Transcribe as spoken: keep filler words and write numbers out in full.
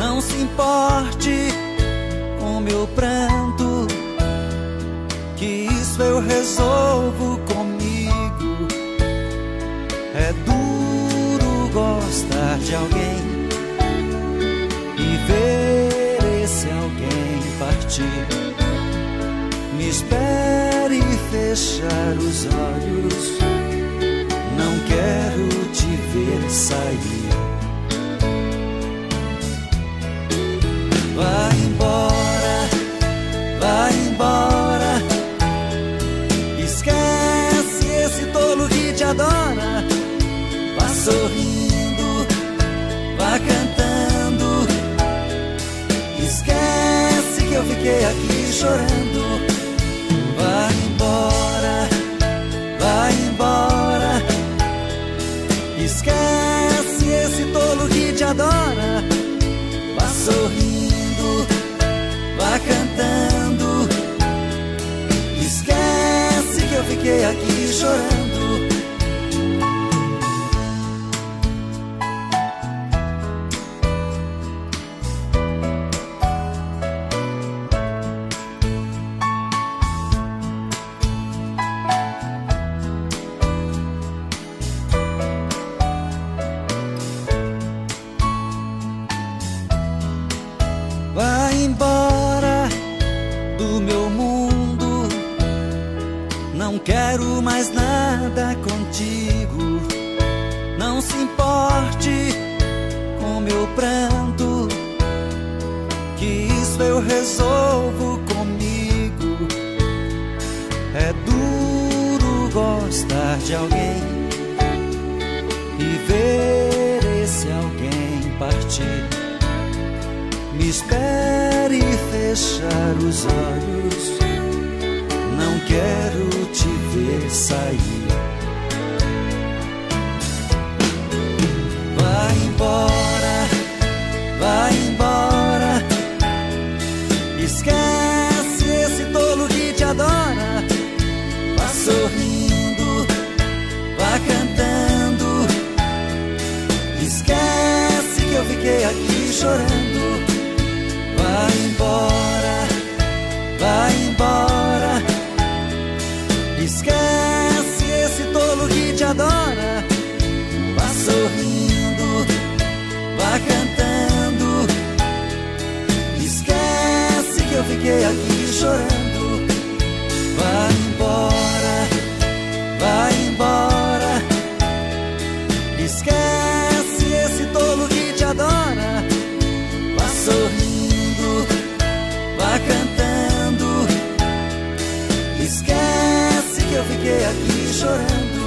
Não se importe com meu pranto, que isso eu resolvo comigo. É duro gostar de alguém e ver esse alguém partir. Me espere fechar os olhos, não quero te ver sair. Vai embora, vai embora, esquece esse tolo que te adora. Vá sorrindo, vá cantando, esquece que eu fiquei aqui chorando. Vai embora, vai embora, esquece esse tolo que te adora. Vá sorrindo, vá cantando, esquece que eu fiquei aqui chorando. Vai embora do meu mundo, não quero mais nada contigo. Não se importe com meu pranto, que isso eu resolvo comigo. É duro gostar de alguém e ver esse alguém partir. Me espere fechar os olhos, não quero te ver sair. Vai embora, vai embora, esquece esse tolo que te adora. Vá sorrindo, vá cantando, esquece que eu fiquei aqui chorando. Vai embora, vai embora, esquece esse tolo que te adora. Vá sorrindo, vá cantando, esquece que eu fiquei aqui chorando. Vai embora, vai embora, esquece esse tolo que te adora. Vá sorrindo, vá cantando, esquece que eu fiquei aqui chorando.